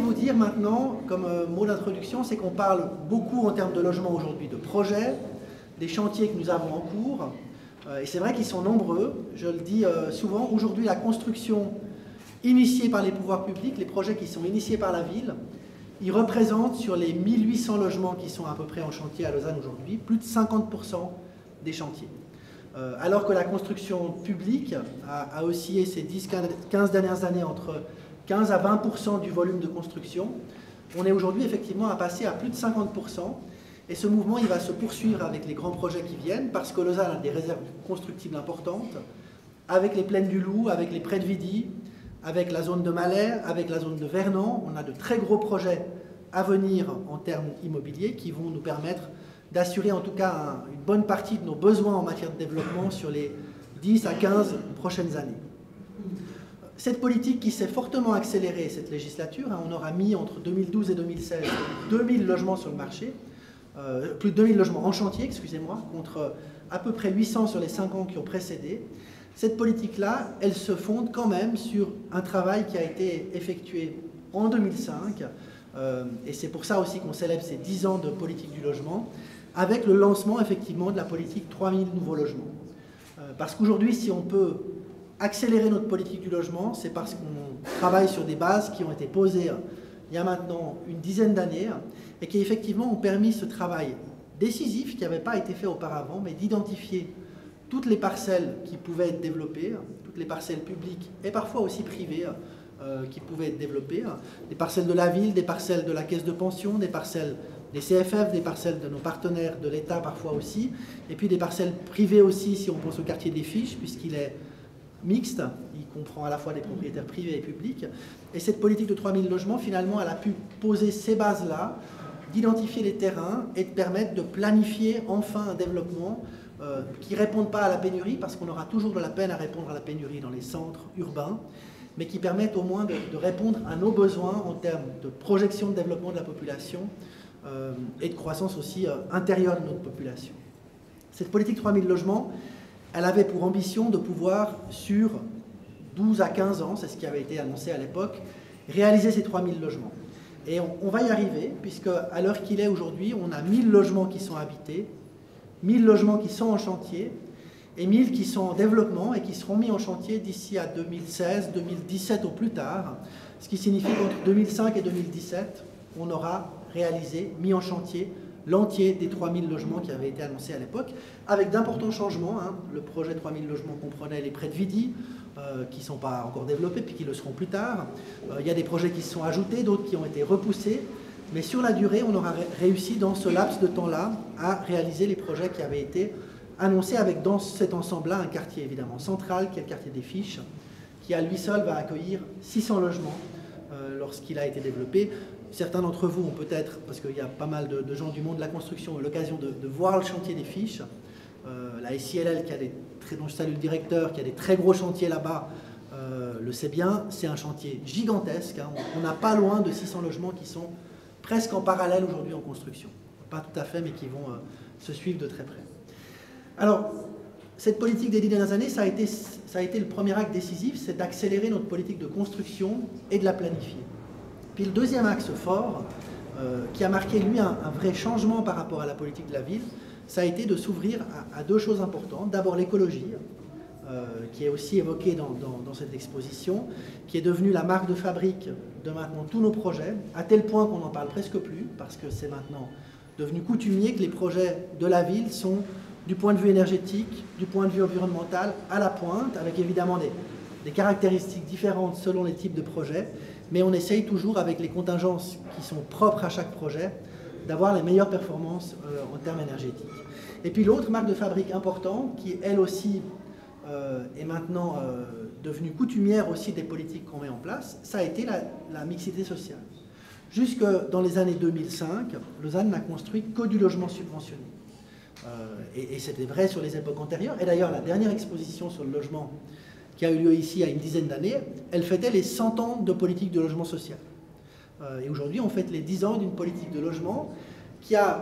vous dire maintenant, comme mot d'introduction, c'est qu'on parle beaucoup en termes de logement aujourd'hui de projets, des chantiers que nous avons en cours, et c'est vrai qu'ils sont nombreux. Je le dis souvent, aujourd'hui la construction initiée par les pouvoirs publics, les projets qui sont initiés par la ville, ils représentent sur les 1800 logements qui sont à peu près en chantier à Lausanne aujourd'hui, plus de 50% des chantiers. Alors que la construction publique a oscillé ces 10-15 dernières années entre 15 à 20% du volume de construction, on est aujourd'hui effectivement à passer à plus de 50%. Et ce mouvement, il va se poursuivre avec les grands projets qui viennent, parce que Lausanne a des réserves constructibles importantes, avec les plaines du Loup, avec les prés de Vidi, avec la zone de Malais, avec la zone de Vernon. On a de très gros projets à venir en termes immobiliers qui vont nous permettre d'assurer en tout cas une bonne partie de nos besoins en matière de développement sur les 10 à 15 prochaines années. Cette politique qui s'est fortement accélérée cette législature, on aura mis entre 2012 et 2016 2000 logements sur le marché, plus de 2000 logements en chantier, excusez-moi, contre à peu près 800 sur les 5 ans qui ont précédé. Cette politique-là, elle se fonde quand même sur un travail qui a été effectué en 2005, et c'est pour ça aussi qu'on célèbre ces 10 ans de politique du logement, avec le lancement effectivement de la politique 3000 nouveaux logements. Parce qu'aujourd'hui, si on peut accélérer notre politique du logement, c'est parce qu'on travaille sur des bases qui ont été posées il y a maintenant une dizaine d'années et qui effectivement ont permis ce travail décisif qui n'avait pas été fait auparavant, mais d'identifier toutes les parcelles qui pouvaient être développées, toutes les parcelles publiques et parfois aussi privées qui pouvaient être développées, des parcelles de la ville, des parcelles de la caisse de pension, des parcelles des CFF, des parcelles de nos partenaires de l'État parfois aussi, et puis des parcelles privées aussi si on pense au quartier des Fiches, puisqu'il est mixte, il comprend à la fois des propriétaires privés et publics. Et cette politique de 3000 logements, finalement, elle a pu poser ces bases-là, d'identifier les terrains et de permettre de planifier enfin un développement qui ne réponde pas à la pénurie, parce qu'on aura toujours de la peine à répondre à la pénurie dans les centres urbains, mais qui permettent au moins de répondre à nos besoins en termes de projection de développement de la population et de croissance aussi intérieure de notre population. Cette politique 3000 logements, elle avait pour ambition de pouvoir, sur 12 à 15 ans, c'est ce qui avait été annoncé à l'époque, réaliser ces 3000 logements. Et on va y arriver, puisque à l'heure qu'il est aujourd'hui, on a 1000 logements qui sont habités, 1000 logements qui sont en chantier, et 1000 qui sont en développement et qui seront mis en chantier d'ici à 2016, 2017 au plus tard, ce qui signifie qu'entre 2005 et 2017, on aura réalisé, mis en chantier, l'entier des 3000 logements qui avaient été annoncés à l'époque, avec d'importants changements. Le projet 3000 logements comprenait les prés de Vidi, qui ne sont pas encore développés, puis qui le seront plus tard. Il y a des projets qui se sont ajoutés, d'autres qui ont été repoussés, mais sur la durée, on aura réussi dans ce laps de temps-là à réaliser les projets qui avaient été annoncés, avec dans cet ensemble-là un quartier évidemment central, qui est le quartier des Fiches, qui à lui seul va accueillir 600 logements lorsqu'il a été développé. Certains d'entre vous ont peut-être, parce qu'il y a pas mal de gens du monde de la construction, l'occasion de voir le chantier des Fiches. La SILL, dont je salue le directeur, qui a des très gros chantiers là-bas, le sait bien, c'est un chantier gigantesque. On n'a pas loin de 600 logements qui sont presque en parallèle aujourd'hui en construction. Pas tout à fait, mais qui vont se suivre de très près. Alors, cette politique des 10 dernières années, ça a été le premier acte décisif, c'est d'accélérer notre politique de construction et de la planifier. Puis le deuxième axe fort, qui a marqué, lui, un vrai changement par rapport à la politique de la ville, ça a été de s'ouvrir à deux choses importantes. D'abord l'écologie, qui est aussi évoquée dans cette exposition, qui est devenue la marque de fabrique de maintenant tous nos projets, à tel point qu'on n'en parle presque plus, parce que c'est maintenant devenu coutumier que les projets de la ville sont, du point de vue énergétique, du point de vue environnemental, à la pointe, avec évidemment des caractéristiques différentes selon les types de projets, mais on essaye toujours, avec les contingences qui sont propres à chaque projet, d'avoir les meilleures performances en termes énergétiques. Et puis l'autre marque de fabrique importante, qui elle aussi est maintenant devenue coutumière aussi des politiques qu'on met en place, ça a été la mixité sociale. Jusque dans les années 2005, Lausanne n'a construit que du logement subventionné. Et c'était vrai sur les époques antérieures. Et d'ailleurs, la dernière exposition sur le logement qui a eu lieu ici il y a une dizaine d'années, elle fêtait les 100 ans de politique de logement social. Et aujourd'hui, on fête les 10 ans d'une politique de logement qui a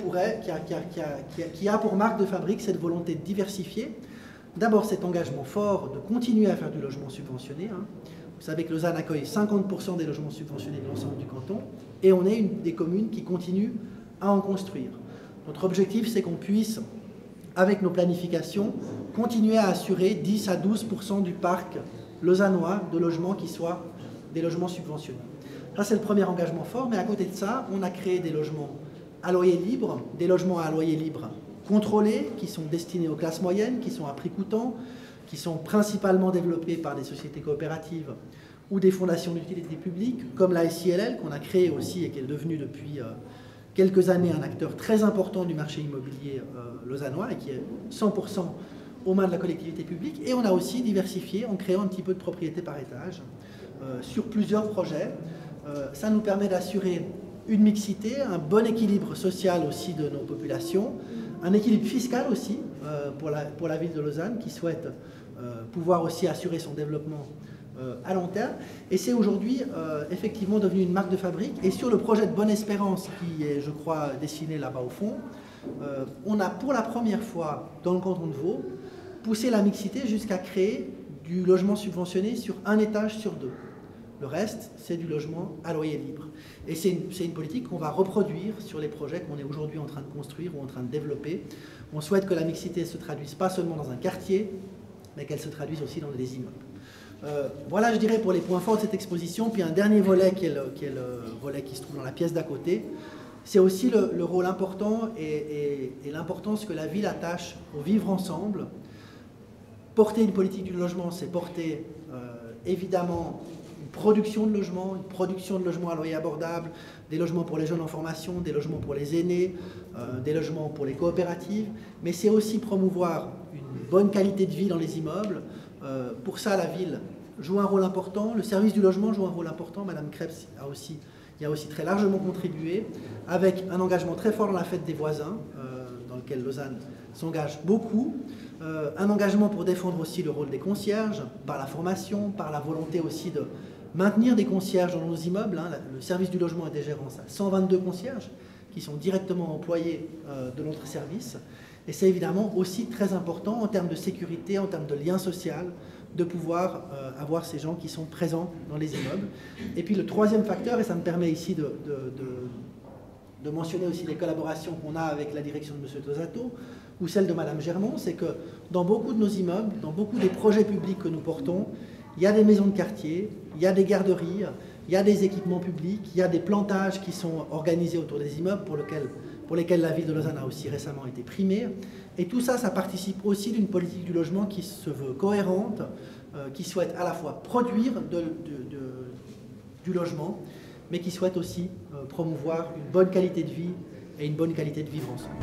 pour marque de fabrique cette volonté de diversifier. D'abord, cet engagement fort de continuer à faire du logement subventionné. Vous savez que Lausanne accueille 50% des logements subventionnés de l'ensemble du canton et on est une des communes qui continue à en construire. Notre objectif, c'est qu'on puisse, avec nos planifications, continuer à assurer 10 à 12% du parc lausannois de logements qui soient des logements subventionnés. Ça, c'est le premier engagement fort, mais à côté de ça, on a créé des logements à loyer libre, des logements à loyer libre contrôlés, qui sont destinés aux classes moyennes, qui sont à prix coûtant, qui sont principalement développés par des sociétés coopératives ou des fondations d'utilité publique, comme la SILL, qu'on a créée aussi et qui est devenue depuis quelques années un acteur très important du marché immobilier lausannois et qui est 100% aux mains de la collectivité publique. Et on a aussi diversifié en créant un petit peu de propriété par étage sur plusieurs projets. Ça nous permet d'assurer une mixité, un bon équilibre social aussi de nos populations, un équilibre fiscal aussi pour la ville de Lausanne qui souhaite pouvoir aussi assurer son développement à long terme. Et c'est aujourd'hui effectivement devenu une marque de fabrique. Et sur le projet de Bonne Espérance, qui est, je crois, dessiné là-bas au fond, on a pour la première fois dans le canton de Vaud poussé la mixité jusqu'à créer du logement subventionné sur un étage sur deux. Le reste, c'est du logement à loyer libre. Et c'est une politique qu'on va reproduire sur les projets qu'on est aujourd'hui en train de construire ou en train de développer. On souhaite que la mixité se traduise pas seulement dans un quartier, mais qu'elle se traduise aussi dans des immeubles. Voilà, je dirais, pour les points forts de cette exposition. Puis un dernier volet qui est le volet qui se trouve dans la pièce d'à côté, c'est aussi le rôle important et l'importance que la ville attache au vivre ensemble. Porter une politique du logement, c'est porter évidemment une production de logements à loyer abordable, des logements pour les jeunes en formation, des logements pour les aînés, des logements pour les coopératives, mais c'est aussi promouvoir une bonne qualité de vie dans les immeubles. Pour ça, la ville joue un rôle important, le service du logement joue un rôle important, Madame Krebs y a aussi très largement contribué, avec un engagement très fort dans la fête des voisins, dans lequel Lausanne s'engage beaucoup, un engagement pour défendre aussi le rôle des concierges, par la formation, par la volonté aussi de maintenir des concierges dans nos immeubles. Le service du logement et des gérances a 122 concierges qui sont directement employés de notre service. Et c'est évidemment aussi très important en termes de sécurité, en termes de lien social, de pouvoir avoir ces gens qui sont présents dans les immeubles. Et puis le troisième facteur, et ça me permet ici de mentionner aussi les collaborations qu'on a avec la direction de M. Tosato ou celle de Mme Germont, c'est que dans beaucoup de nos immeubles, dans beaucoup des projets publics que nous portons, il y a des maisons de quartier, il y a des garderies, il y a des équipements publics, il y a des plantages qui sont organisés autour des immeubles pour lesquels la ville de Lausanne a aussi récemment été primée. Et tout ça, ça participe aussi d'une politique du logement qui se veut cohérente, qui souhaite à la fois produire du logement, mais qui souhaite aussi promouvoir une bonne qualité de vie et une bonne qualité de vivre ensemble.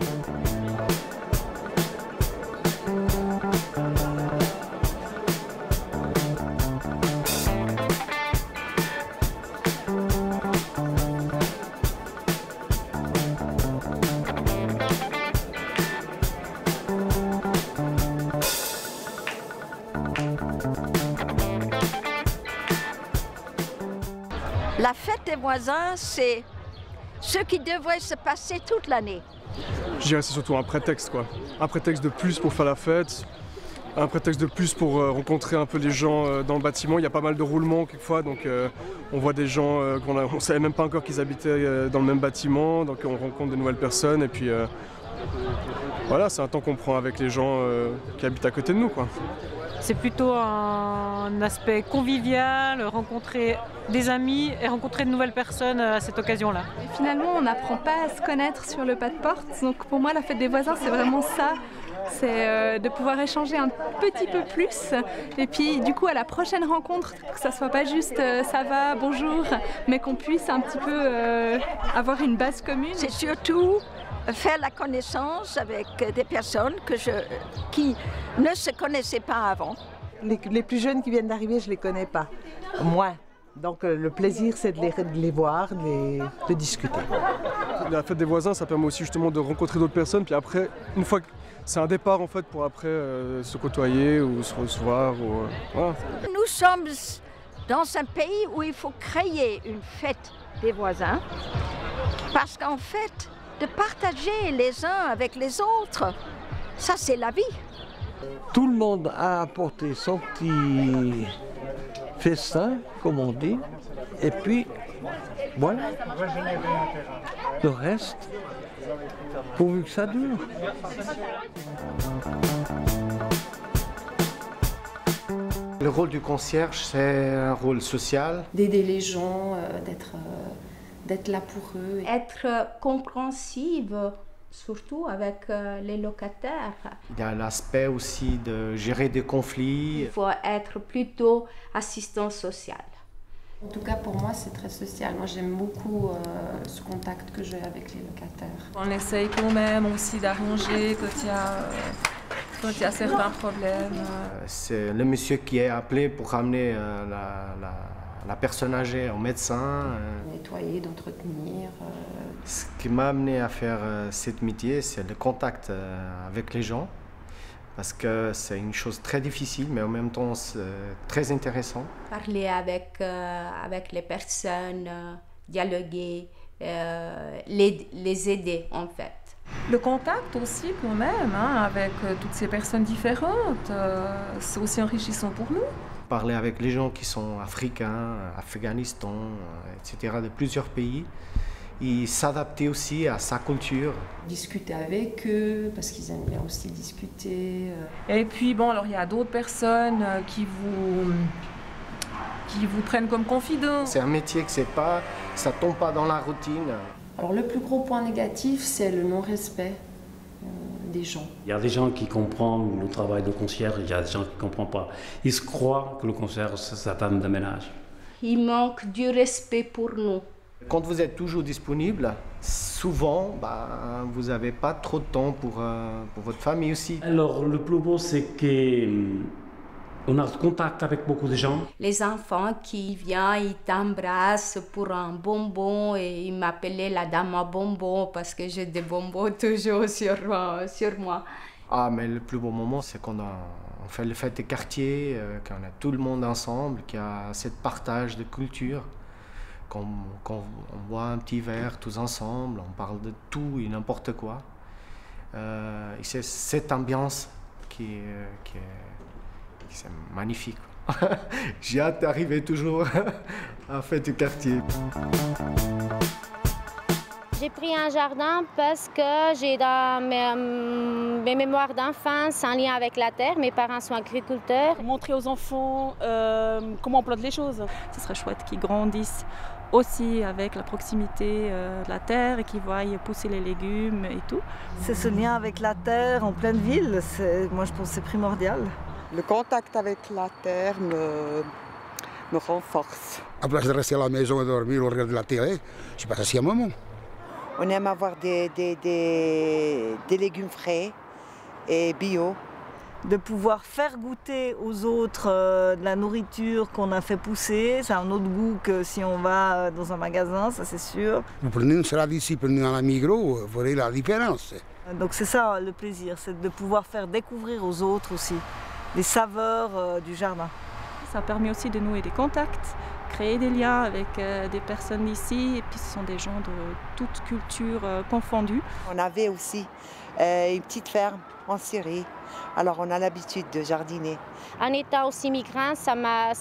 La fête des voisins, c'est ce qui devrait se passer toute l'année. Je dirais que c'est surtout un prétexte, quoi. Un prétexte de plus pour faire la fête, un prétexte de plus pour rencontrer un peu les gens dans le bâtiment. Il y a pas mal de roulements quelquefois, donc on voit des gens qu'on ne savait même pas encore qu'ils habitaient dans le même bâtiment, donc on rencontre de nouvelles personnes et puis voilà, c'est un temps qu'on prend avec les gens qui habitent à côté de nous, quoi. C'est plutôt un aspect convivial, rencontrer des amis et rencontrer de nouvelles personnes à cette occasion-là. Finalement, on n'apprend pas à se connaître sur le pas de porte. Donc pour moi, la fête des voisins, c'est vraiment ça. C'est de pouvoir échanger un petit peu plus. Et puis du coup, à la prochaine rencontre, que ça ne soit pas juste ça va, bonjour, mais qu'on puisse un petit peu avoir une base commune. C'est surtout faire la connaissance avec des personnes qui ne se connaissaient pas avant. Les plus jeunes qui viennent d'arriver, je ne les connais pas, moins. Donc le plaisir, c'est de les voir, de discuter. La fête des voisins, ça permet aussi justement de rencontrer d'autres personnes, puis après, une fois que c'est un départ en fait pour après se côtoyer ou se recevoir. Voilà. Nous sommes dans un pays où il faut créer une fête des voisins, parce qu'en fait, de partager les uns avec les autres, ça c'est la vie. Tout le monde a apporté son petit festin, comme on dit, et puis voilà. Le reste, pourvu que ça dure. Le rôle du concierge, c'est un rôle social. D'aider les gens, d'être là pour eux. Être compréhensive, surtout avec les locataires. Il y a l'aspect aussi de gérer des conflits. Il faut être plutôt assistant social. En tout cas, pour moi, c'est très social. Moi, j'aime beaucoup ce contact que j'ai avec les locataires. On essaye quand même aussi d'arranger quand il y a certains problèmes. C'est le monsieur qui est appelé pour ramener la personne âgée au médecin. Nettoyer, d'entretenir. Ce qui m'a amené à faire ce métier, c'est le contact avec les gens. Parce que c'est une chose très difficile, mais en même temps très intéressant. Parler avec les personnes, dialoguer, les aider en fait. Le contact aussi quand même, avec toutes ces personnes différentes, c'est aussi enrichissant pour nous. Parler avec les gens qui sont africains, Afghanistan, etc., de plusieurs pays, et s'adapter aussi à sa culture. Discuter avec eux, parce qu'ils aiment bien aussi discuter. Et puis bon, alors il y a d'autres personnes qui vous prennent comme confident. C'est un métier que ça tombe pas dans la routine. Alors le plus gros point négatif, c'est le non-respect des gens. Il y a des gens qui comprennent le travail de concierge, il y a des gens qui ne comprennent pas. Ils se croient que le concierge, c'est sa femme de ménage. Il manque du respect pour nous. Quand vous êtes toujours disponible, souvent, vous n'avez pas trop de temps pour votre famille aussi. Alors, le plus beau, c'est qu'on a contact avec beaucoup de gens. Les enfants qui viennent, ils t'embrassent pour un bonbon et ils m'appelaient la dame à bonbons parce que j'ai des bonbons toujours sur moi. Ah, mais le plus beau moment, c'est qu'on fait les fêtes des quartiers, qu'on a tout le monde ensemble, qu'il y a ce partage de culture. Quand on boit un petit verre tous ensemble, on parle de tout et n'importe quoi. Et c'est cette ambiance qui est magnifique. J'ai hâte d'arriver toujours à la fête du quartier. J'ai pris un jardin parce que j'ai dans mes mémoires d'enfance un lien avec la terre. Mes parents sont agriculteurs. Montrer aux enfants comment on plante les choses. Ce serait chouette qu'ils grandissent aussi avec la proximité de la terre et qu'ils voient pousser les légumes et tout. C'est ce lien avec la terre en pleine ville, moi je pense que c'est primordial. Le contact avec la terre me renforce. À place de rester à la maison et dormir ou regarder la télé, je passe assis un moment. On aime avoir des légumes frais et bio. De pouvoir faire goûter aux autres de la nourriture qu'on a fait pousser, c'est un autre goût que si on va dans un magasin, ça c'est sûr. Vous prenez une salade ici, prenez un Migros, vous verrez la différence. Donc c'est ça le plaisir, c'est de pouvoir faire découvrir aux autres aussi les saveurs du jardin. Ça permet aussi de nouer des contacts, créer des liens avec des personnes d'ici, et puis ce sont des gens de toutes cultures confondues. On avait aussi une petite ferme en Syrie, alors on a l'habitude de jardiner. En étant aussi migrant, ça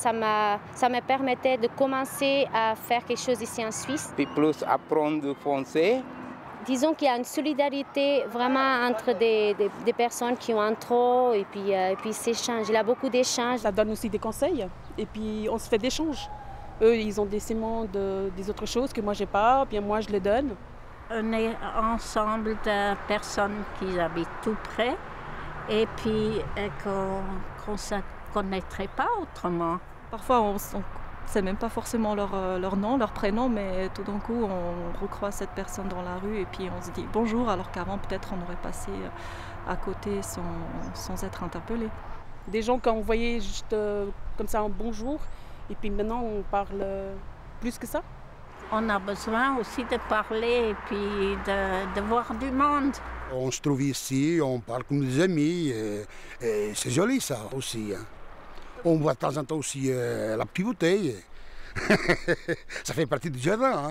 me permettait de commencer à faire quelque chose ici en Suisse. Puis plus apprendre français. Disons qu'il y a une solidarité vraiment entre des personnes qui ont un trop et puis s'échangent. Il y a beaucoup d'échanges. Ça donne aussi des conseils et puis on se fait d'échanges. Eux, ils ont des séments des autres choses que moi j'ai pas, bien moi je les donne. On est ensemble de personnes qui habitent tout près et puis qu'on ne se connaîtrait pas autrement. Parfois on ne sait même pas forcément leur nom, leur prénom, mais tout d'un coup on recroise cette personne dans la rue et puis on se dit bonjour, alors qu'avant peut-être on aurait passé à côté sans être interpellé. Des gens qu'on voyait juste comme ça un bonjour et puis maintenant on parle plus que ça. On a besoin aussi de parler et puis de voir du monde. On se trouve ici, on parle comme des amis, et c'est joli ça aussi. On boit de temps en temps aussi la petite bouteille. Ça fait partie du jardin.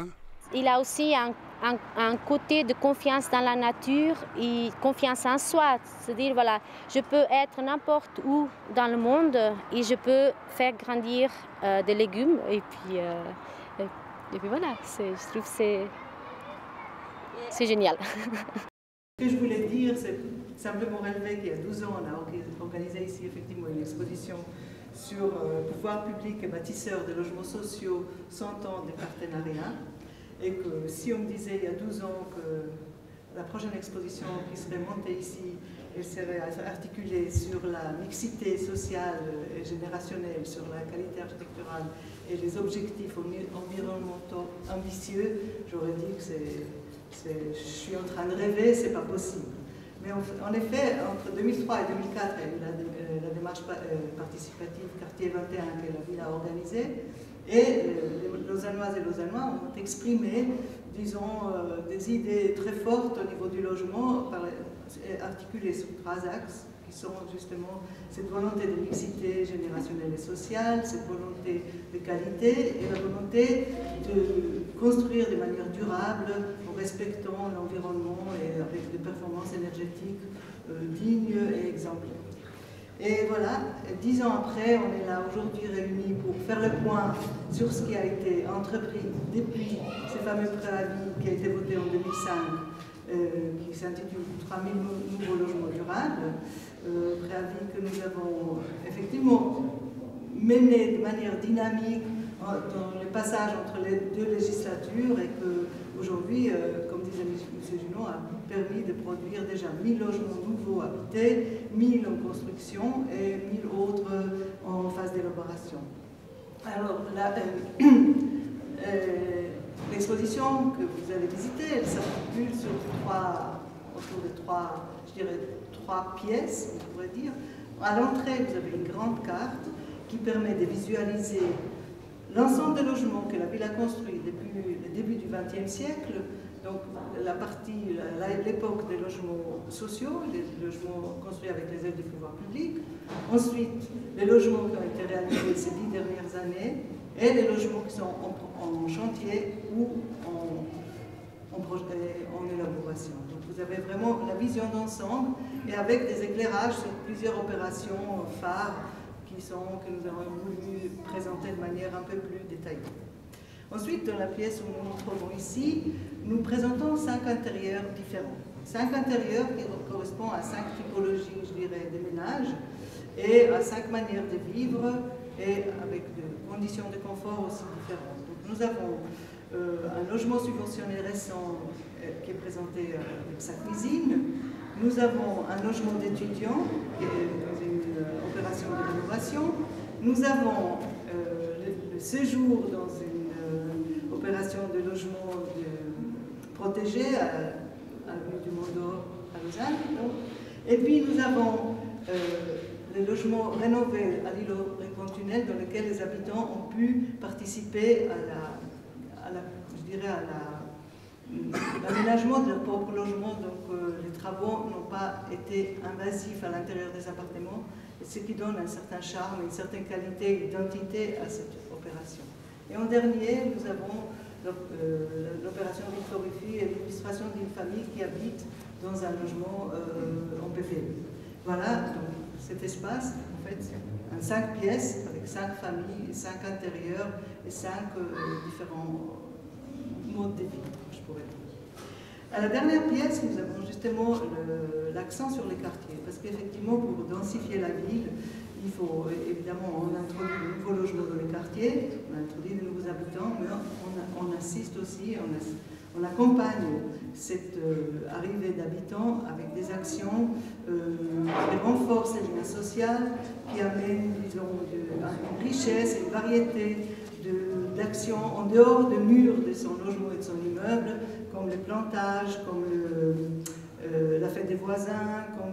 il a aussi un côté de confiance dans la nature et confiance en soi. C'est-à-dire, voilà, je peux être n'importe où dans le monde et je peux faire grandir des légumes. Et puis voilà, je trouve que c'est génial. Ce que je voulais dire, c'est simplement relever qu'il y a 12 ans, on a organisé ici effectivement une exposition sur pouvoir public et bâtisseur de logements sociaux 100 ans de partenariat. Et que si on me disait il y a 12 ans que la prochaine exposition qui serait montée ici, elle serait articulée sur la mixité sociale et générationnelle, sur la qualité architecturale et les objectifs environnementaux ambitieux, j'aurais dit que je suis en train de rêver, c'est pas possible. Mais en effet, entre 2003 et 2004, il y a eu la démarche participative Quartier 21 que la ville a organisée. Et les Lausannoises et Lausannois ont exprimé, disons, des idées très fortes au niveau du logement, articulées sur 3 axes, qui sont justement cette volonté de mixité générationnelle et sociale, cette volonté de qualité et la volonté de construire de manière durable en respectant l'environnement et avec des performances énergétiques dignes et exemplaires. Et voilà, 10 ans après, on est là aujourd'hui réunis pour faire le point sur ce qui a été entrepris depuis ces fameux préavis qui a été voté en 2005, qui s'intitule 3000 nouveaux logements durables, préavis que nous avons effectivement mené de manière dynamique dans le passage entre les 2 législatures et que aujourd'hui, comme disait M. Junot, a permis de produire déjà 1000 logements nouveaux habités, 1000 en construction et 1000 autres en phase d'élaboration. Alors, l'exposition que vous allez visiter, elle s'articule autour de 3 pièces, on pourrait dire. À l'entrée, vous avez une grande carte qui permet de visualiser l'ensemble des logements que la ville a construits depuis le début du XXe siècle, donc l'époque des logements sociaux, les logements construits avec les aides du pouvoir public, ensuite les logements qui ont été réalisés ces 10 dernières années, et les logements qui sont en chantier ou en élaboration. Donc vous avez vraiment la vision d'ensemble et avec des éclairages sur plusieurs opérations phares que nous avons voulu présenter de manière un peu plus détaillée. Ensuite, dans la pièce où nous nous trouvons ici, nous présentons 5 intérieurs différents. 5 intérieurs qui correspondent à 5 typologies, je dirais, de ménages et à 5 manières de vivre et avec des conditions de confort aussi différentes. Donc, nous avons un logement subventionné récent qui est présenté avec sa cuisine. Nous avons un logement d'étudiants qui est une opération de rénovation. Nous avons le séjour dans une opération de logement protégé à l'avenue du Mont-d'Or à Lausanne. Et puis nous avons les logements rénovés à l'île Récontunnel dans lesquels les habitants ont pu participer à l'aménagement de leur propre logement, donc les travaux n'ont pas été invasifs à l'intérieur des appartements, ce qui donne un certain charme, une certaine qualité et identité à cette opération. Et en dernier, nous avons l'opération Victorifie et l'illustration d'une famille qui habite dans un logement en PPE. Voilà, donc cet espace, en fait, c'est 5 pièces avec 5 familles, 5 intérieurs et 5 différents modes de vie, je pourrais dire. À la dernière pièce, nous avons justement l'accent sur les quartiers, parce qu'effectivement, pour densifier la ville, il faut évidemment, on introduit de nouveaux logements dans les quartiers, on introduit de nouveaux habitants, mais on insiste aussi, on accompagne cette arrivée d'habitants avec des actions qui renforcent les liens sociaux, qui amènent, disons, une richesse et une variété d'actions en dehors des murs de son logement et de son immeuble, comme les plantages, comme la fête des voisins, comme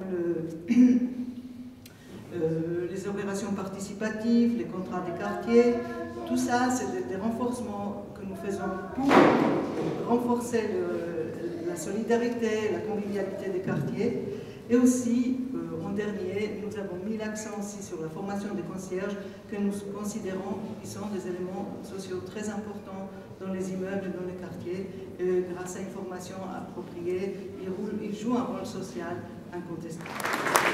les opérations participatives, les contrats des quartiers. Tout ça, c'est des renforcements que nous faisons pour renforcer la solidarité, la convivialité des quartiers. Et aussi, en dernier, nous avons mis l'accent aussi sur la formation des concierges que nous considérons qui sont des éléments sociaux très importants dans les immeubles, dans les quartiers. Grâce à une formation appropriée, ils jouent un rôle social incontestable.